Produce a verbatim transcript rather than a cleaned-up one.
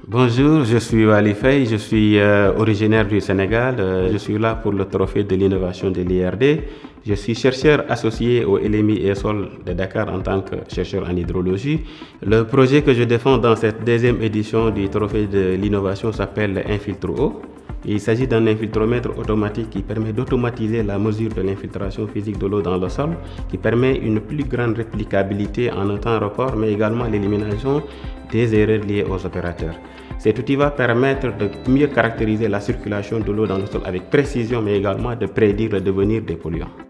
Bonjour, je suis Wali Faye, je suis euh, originaire du Sénégal. Euh, je suis là pour le trophée de l'innovation de l'I R D. Je suis chercheur associé au L M I et Sol de Dakar en tant que chercheur en hydrologie. Le projet que je défends dans cette deuxième édition du trophée de l'innovation s'appelle Infiltro-Eau. Il s'agit d'un infiltromètre automatique qui permet d'automatiser la mesure de l'infiltration physique de l'eau dans le sol, qui permet une plus grande réplicabilité en un temps record, mais également l'élimination des erreurs liées aux opérateurs. Cet outil va permettre de mieux caractériser la circulation de l'eau dans le sol avec précision, mais également de prédire le devenir des polluants.